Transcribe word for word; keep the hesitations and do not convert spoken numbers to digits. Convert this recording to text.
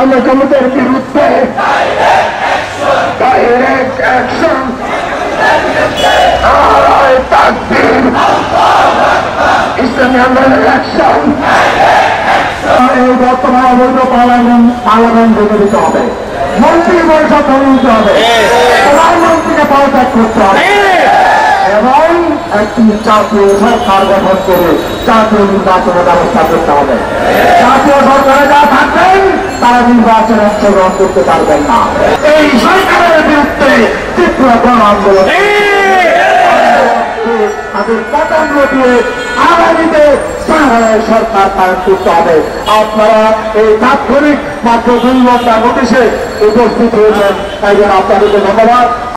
জনজমিদের বিরুদ্ধে direct action, নারায়ে তাকবীর, ইসলামী আন্দোলনের অ্যাকশন। এই বর্তমান অবৈধ পার্লামেন্ট পার্লামেন্ট ভেঙে দিতে হবে, মন্ত্রী পরিষদ ভেঙে দিতে হবে, প্রধানমন্ত্রীকে পদত্যাগ করতে হবে এবং একটি জাতীয় সরকার গঠন করে জাতীয় নির্বাচনের ব্যবস্থা করতে হবে। জাতীয় সরকারে যা থাকবেন তারা নির্বাচনে অংশগ্রহণ করতে পারবেন না। এই সরকারের বিরুদ্ধে তীব্র গণ আন্দোলন তাদের পতন ঘটিয়ে আগামীতে সরকার কায়েম করতে হবে। আপনারা এই তাৎক্ষণিক মাত্র দুই ঘন্টা নোটিশে উপস্থিত হয়েছেন, তাই জন্য আপনাদেরকে ধন্যবাদ।